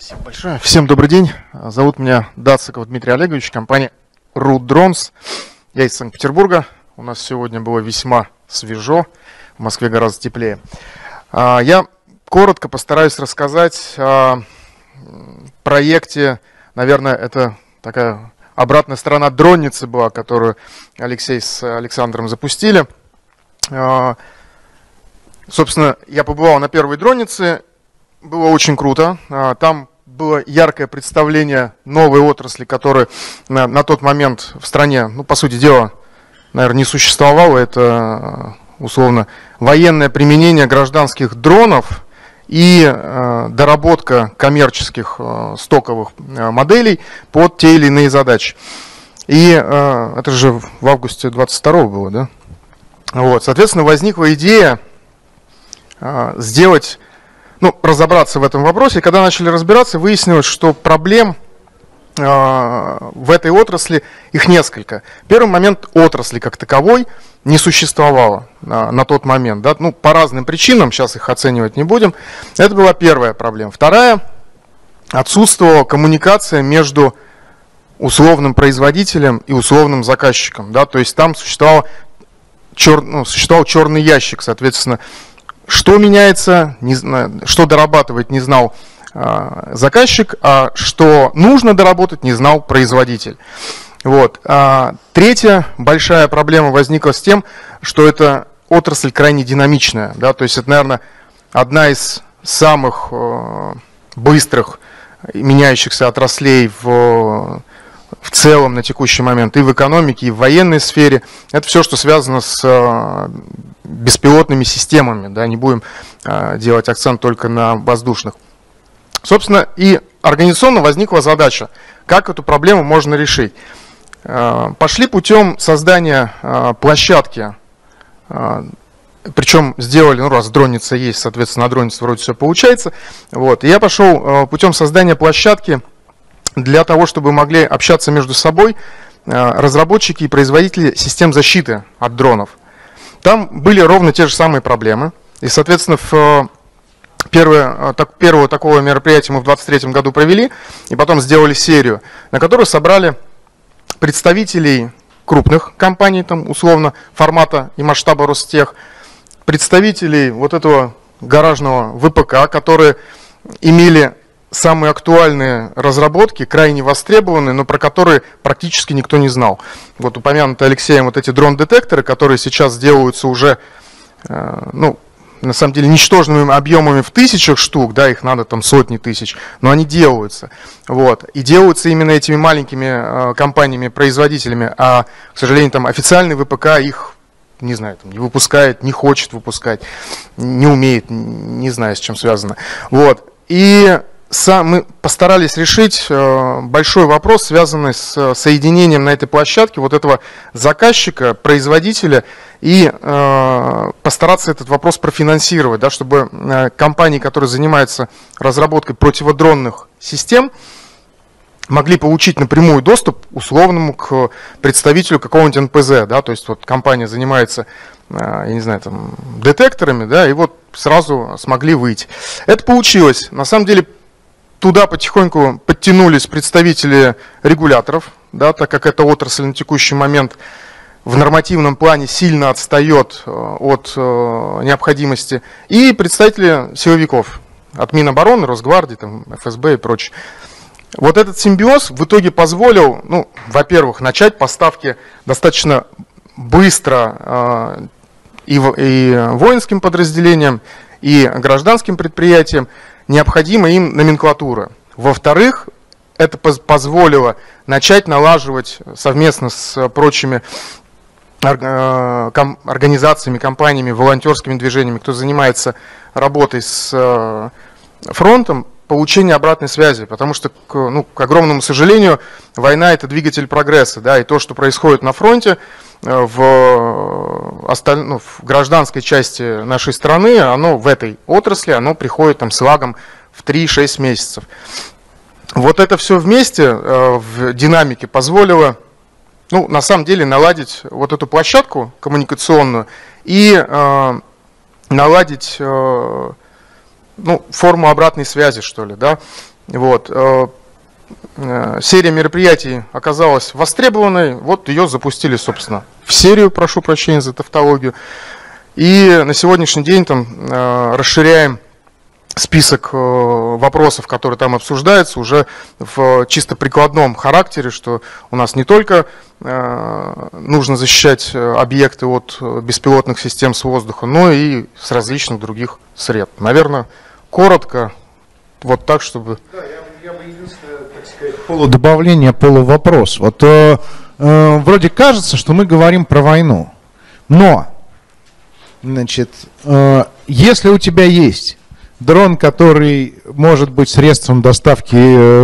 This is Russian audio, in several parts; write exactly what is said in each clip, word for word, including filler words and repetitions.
Спасибо большое. Всем добрый день. Зовут меня Дациков Дмитрий Олегович, компания Root Drones. Я из Санкт-Петербурга. У нас сегодня было весьма свежо, в Москве гораздо теплее. Я коротко постараюсь рассказать о проекте, наверное, это такая обратная сторона дронницы была, которую Алексей с Александром запустили. Собственно, я побывал на первой дроннице. Было очень круто. Там было яркое представление новой отрасли, которая на, на тот момент в стране, ну, по сути дела, наверное, не существовало. Это, условно, военное применение гражданских дронов и э, доработка коммерческих э, стоковых э, моделей под те или иные задачи. И э, это же в августе двадцать второго было, да? Вот, соответственно, возникла идея э, сделать... Ну, разобраться в этом вопросе. И когда начали разбираться, выяснилось, что проблем э, в этой отрасли, их несколько. Первый момент, отрасли как таковой не существовало э, на тот момент. Да? Ну, по разным причинам, сейчас их оценивать не будем. Это была первая проблема. Вторая, отсутствовала коммуникация между условным производителем и условным заказчиком. Да? То есть там существовал, чер, ну, существовал черный ящик, соответственно. Что меняется, не, что дорабатывать не знал э, заказчик, а что нужно доработать не знал производитель. Вот. А третья большая проблема возникла с тем, что эта отрасль крайне динамичная. Да? То есть это, наверное, одна из самых э, быстрых меняющихся отраслей в, в целом на текущий момент и в экономике, и в военной сфере. Это все, что связано с э, беспилотными системами, да, не будем э, делать акцент только на воздушных. Собственно, и организационно возникла задача, как эту проблему можно решить. Э, пошли путем создания э, площадки, э, причем сделали, ну раз дронница есть, соответственно, на дроннице вроде все получается. Вот, и я пошел э, путем создания площадки для того, чтобы могли общаться между собой э, разработчики и производители систем защиты от дронов. Там были ровно те же самые проблемы. И, соответственно, в первое, так, первого такого мероприятия мы в двадцать третьем году провели, и потом сделали серию, на которую собрали представителей крупных компаний, там, условно, формата и масштаба Ростех, представителей вот этого гаражного ВПК, которые имели самые актуальные разработки, крайне востребованные, но про которые практически никто не знал. Вот упомянутые Алексеем вот эти дрон-детекторы, которые сейчас делаются уже, э, ну, на самом деле, ничтожными объемами в тысячах штук, да, их надо там сотни тысяч, но они делаются. Вот. И делаются именно этими маленькими э, компаниями-производителями, а, к сожалению, там официальный ВПК их, не знаю, там, не выпускает, не хочет выпускать, не умеет, не знаю, с чем связано. Вот. И мы постарались решить большой вопрос, связанный с соединением на этой площадке вот этого заказчика, производителя, и постараться этот вопрос профинансировать, да, чтобы компании, которые занимаются разработкой противодронных систем, могли получить напрямую доступ условному к представителю какого-нибудь эн пэ зэ. Да, то есть вот компания занимается, я не знаю, там, детекторами, да, и вот сразу смогли выйти. Это получилось. На самом деле, туда потихоньку подтянулись представители регуляторов, да, так как эта отрасль на текущий момент в нормативном плане сильно отстает от э, необходимости, и представители силовиков от Минобороны, Росгвардии, там, эф эс бэ и прочее. Вот этот симбиоз в итоге позволил, ну, во-первых, начать поставки достаточно быстро э, и, и воинским подразделениям, и гражданским предприятиям необходима им номенклатура. Во-вторых, это позволило начать налаживать совместно с прочими организациями, компаниями, волонтерскими движениями, кто занимается работой с фронтом, получение обратной связи, потому что, к, ну, к огромному сожалению, война – это двигатель прогресса, да, и то, что происходит на фронте, в, осталь... ну, в гражданской части нашей страны, оно в этой отрасли, оно приходит там с лагом в три-шесть месяцев. Вот это все вместе в динамике позволило, ну, на самом деле, наладить вот эту площадку коммуникационную и э, наладить э, ну, форму обратной связи, что ли, да. Вот. Серия мероприятий оказалась востребованной, вот ее запустили, собственно, в серию, прошу прощения за тавтологию. И на сегодняшний день там расширяем список вопросов, которые там обсуждаются, уже в чисто прикладном характере, что у нас не только нужно защищать объекты от беспилотных систем с воздуха, но и с различных других сред. Наверное, коротко, вот так, чтобы... Да, я, я бы единственное, так сказать, полудобавление, полувопрос. Вот э, э, вроде кажется, что мы говорим про войну, но, значит, э, если у тебя есть дрон, который может быть средством доставки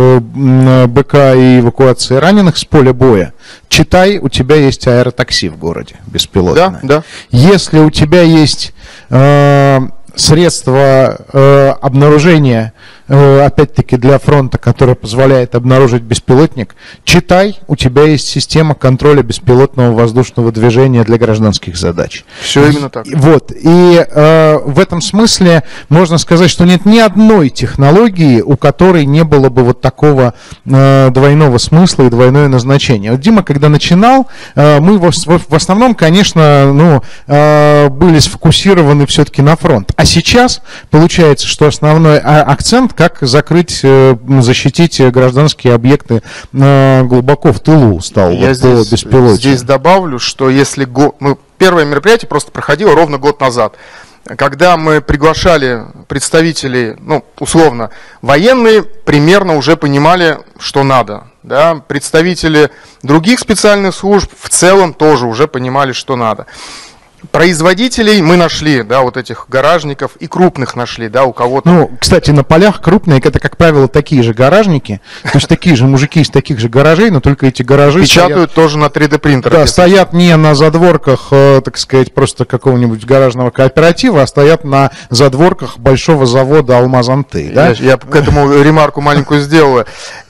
э, БК и эвакуации раненых с поля боя, читай, у тебя есть аэротакси в городе, беспилотное. Да, да. Если у тебя есть э, средства э, обнаружения, э, опять-таки для фронта, которое позволяет обнаружить беспилотник, читай, у тебя есть система контроля беспилотного воздушного движения для гражданских задач. Все именно так. Вот. И э, в этом смысле можно сказать, что нет ни одной технологии, у которой не было бы вот такого э, двойного смысла и двойное назначение. Вот Дима, когда начинал, э, мы в, в основном, конечно, ну, э, были сфокусированы все-таки на фронт. А сейчас получается, что основной акцент, как закрыть, э, защитить гражданские объекты э, глубоко в тылу стал. Я вот, здесь, беспилотник. здесь добавлю, что если го... мы... первое мероприятие просто проходило ровно год назад, когда мы приглашали представителей, ну, условно, военные примерно уже понимали, что надо. Да? Представители других специальных служб в целом тоже уже понимали, что надо. Производителей мы нашли, да, вот этих гаражников, и крупных нашли, да, у кого-то. Ну, кстати, на полях крупные, это, как правило, такие же гаражники, то есть такие же мужики из таких же гаражей, но только эти гаражи печатают стоят, тоже на три дэ принтерах. Да, стоят не на задворках, так сказать, просто какого-нибудь гаражного кооператива, а стоят на задворках большого завода «Алмаз-Антей». Да? Я, я к этому ремарку маленькую сделаю.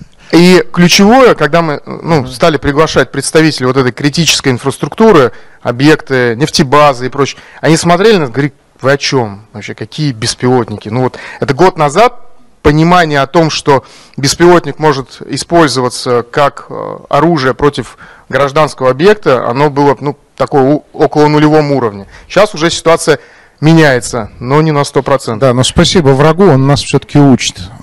И ключевое, когда мы ну, стали приглашать представителей вот этой критической инфраструктуры, объекты, нефтебазы и прочее, они смотрели на нас, говорят, вы о чем вообще, какие беспилотники? Ну вот, это год назад понимание о том, что беспилотник может использоваться как оружие против гражданского объекта, оно было ну, такое около нулевом уровне. Сейчас уже ситуация меняется, но не на сто процентов. Да, но спасибо врагу, он нас все-таки учит.